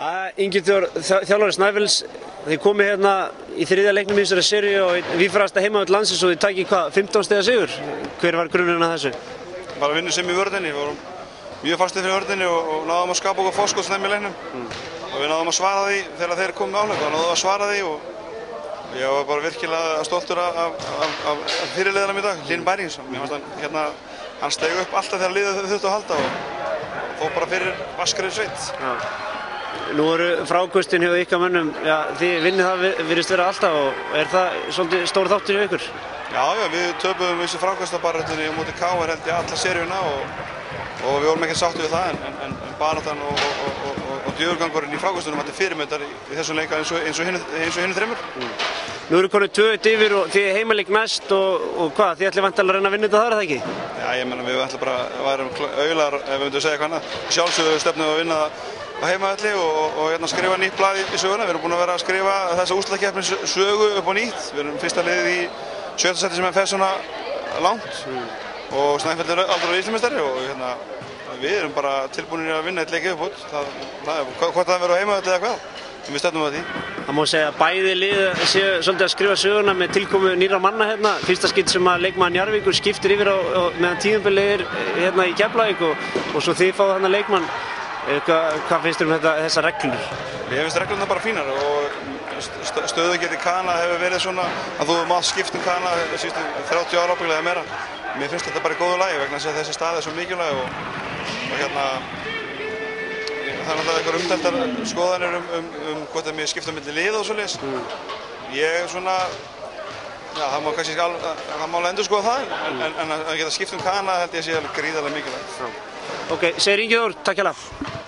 Ingi Þór, þjálfari Snæfells, þið komið hérna í þriðja leiknum í þessari seríu og víðfrægasta heimavöll landsins og þið takið hvað, 15 stiga sigur? Hver var grunnurinn að þessu? Bara vinnu sem í vörðinni, við vorum mjög fastið fyrir vörðinni og náðum að skapa okkur forskotssnæmi í leiknum. Og við náðum að svara því þegar þeir komið með áhlaup, þá náðum við að svara því og ég var bara virkilega stoltur af fyrirliðanum í dag, Hlynur Bærings. Mér fannst hann steig upp alltaf þegar liðið þurfti að halda og fór bara fyrir vaskarið sveit. Nú eru fráköstin hjá ykkar mönnum, þið vinnið það virðist vera alltaf og er það svolítið stór þáttur hjá ykkur? Já, við töpuðum þessu frákastabaráttunni á móti KR held ég alla seríuna og við vorum ekki sáttið við það en baráttan og djöfurgangurinn í frákastunum þetta er fyrirmyndar í þessum leika eins og hinum þremur. Nú eru konið 2-1 yfir og þið heimaleik næst og hvað, þið ætlið væntanlega að reyna að vinna þetta þar, er það ekki? Já, ég meina við ætlum bara að værum auðlar ef við myndum segja eitthvað annað. Sjálfsögðu stefnum við að vinna á heimavelli og skrifa nýtt blað í söguna. Við erum búin að vera að skrifa þessa úrslitakeppni sögu upp á nýtt. Við erum fyrsta liðið í 7. sæti sem fer svona langt og Snæfell er aldrei Íslandsmeistari og við erum bara tilbúinir að vinna eitt leik uppbútt. Hvort það verður á heimavelli eða hvað, við stefnum að því. Það má segja að bæði lið séu svolítið að skrifa söguna með tilkomu nýrra manna hérna. Fyrsta skipt sem að leikmaður Njarðvíkur skiptir yfir meðan tímabilið er hérna í Keflavík og svo þið fáið þarna leikmann. Hvað finnst þér þessar reglur? Ég finnst reglurnar bara fínar og stöðugildi Kana hefur verið svona að þú mátt skipta Kana síðustu 30 ára ábyggilega eða meira. Mér finnst þetta bara í góðu lagi vegna þess að þessi staði er svo mikilvæg og það er náttúrulega einhver umdeildar skoðanir hvort það mér skipta milli lið og svoleiðis. Ég svona, já það má kannski það má alveg endurskoða það en að geta skipt Kana held ég sé alveg gríðarlega mikilvægt. Ok, segir Ingi Þór, takk hérlega.